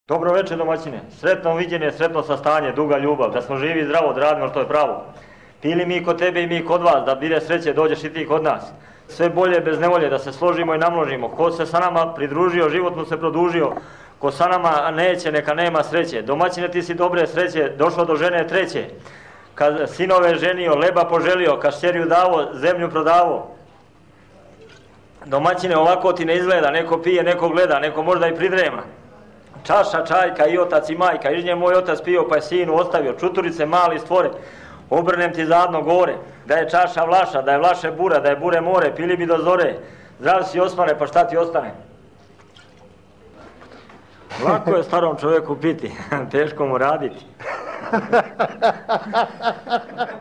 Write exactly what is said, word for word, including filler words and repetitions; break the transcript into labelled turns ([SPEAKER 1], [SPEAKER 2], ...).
[SPEAKER 1] Dobro večer domaćine, sretno viđenje, sretno sastanje, duga ljubav, da smo živi i zdravo, da radimo što je pravo. Pili mi kod tebe i mi kod vas, da bide sreće dođeš i ti kod nas. Sve bolje bez nevolje, da se složimo i namnožimo. Ko se sa nama pridružio, život mu se produžio. Ko sa nama neće, neka nema sreće. Domaćine, ti si dobre sreće, došlo do žene treće. Kad sinove ženio, leba poželio, kad šćeriju davo, zemlju prodavo. Domaćine, ovako ti ne izgleda, neko pije, neko gleda, neko možda i pridrema. Čaša, čajka i otac i majka, iz nje moj otac pio pa je sinu ostavio, čuturice mali stvore, obrnem ti zadno gore, da je čaša vlaša, da je vlaše bura, da je bure more, pili bi do zore, zdrav si Osmane, pa šta ti ostane? Lako je starom čovjeku piti, teško mu raditi.